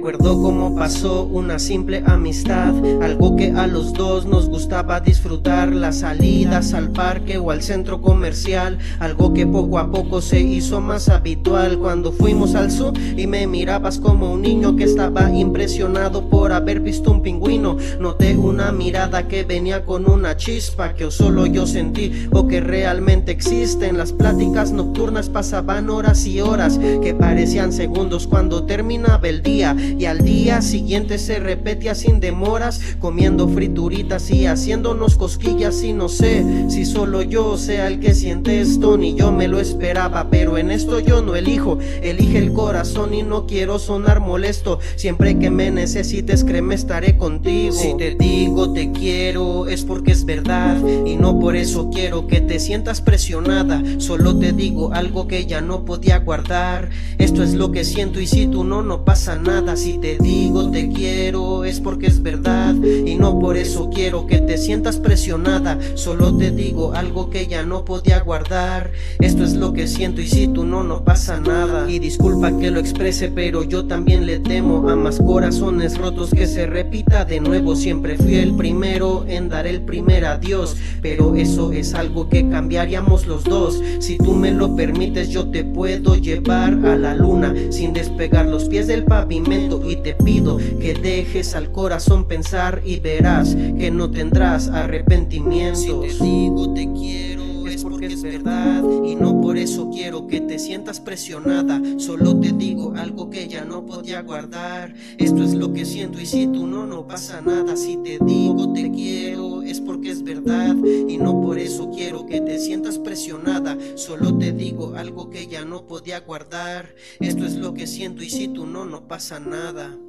Recuerdo cómo pasó una simple amistad, algo que a los dos nos gustaba disfrutar, las salidas al parque o al centro comercial, algo que poco a poco se hizo más habitual. Cuando fuimos al zoo y me mirabas como un niño que estaba impresionado por haber visto un pingüino, noté una mirada que venía con una chispa que o solo yo sentí o que realmente existe. En las pláticas nocturnas pasaban horas y horas que parecían segundos cuando terminaba el día, y al día siguiente se repetía sin demoras, comiendo frituritas y haciéndonos cosquillas. Y no sé si solo yo sea el que siente esto, ni yo me lo esperaba, pero en esto yo no elijo, elige el corazón. Y no quiero sonar molesto, siempre que me necesites créeme estaré contigo. Si te digo te quiero es porque es verdad, y no por eso quiero que te sientas presionada. Solo te digo algo que ya no podía guardar, esto es lo que siento y si tú no pasa nada. Si te digo te quiero es porque es verdad, y no por eso quiero que te sientas presionada. Solo te digo algo que ya no podía guardar, esto es lo que siento y si tú no pasa nada. Y disculpa que lo exprese, pero yo también le temo a más corazones rotos que se repita de nuevo. Siempre fui el primero en dar el primer adiós, pero eso es algo que cambiaríamos los dos. Si tú me lo permites yo te puedo llevar a la luna sin despegar los pies del pavimento, y te pido que dejes al corazón pensar y verás que no tendrás arrepentimientos. Si te digo te quiero es porque es verdad, y no por eso quiero que te sientas presionada. Solo te digo algo que ya no podía guardar, esto es lo que siento y si tú no pasa nada. Si te digo te quiero es porque es verdad, y no por eso quiero que te sientas presionada. Solo te digo algo que ya no podía guardar, esto es lo que siento y si tú no pasa nada.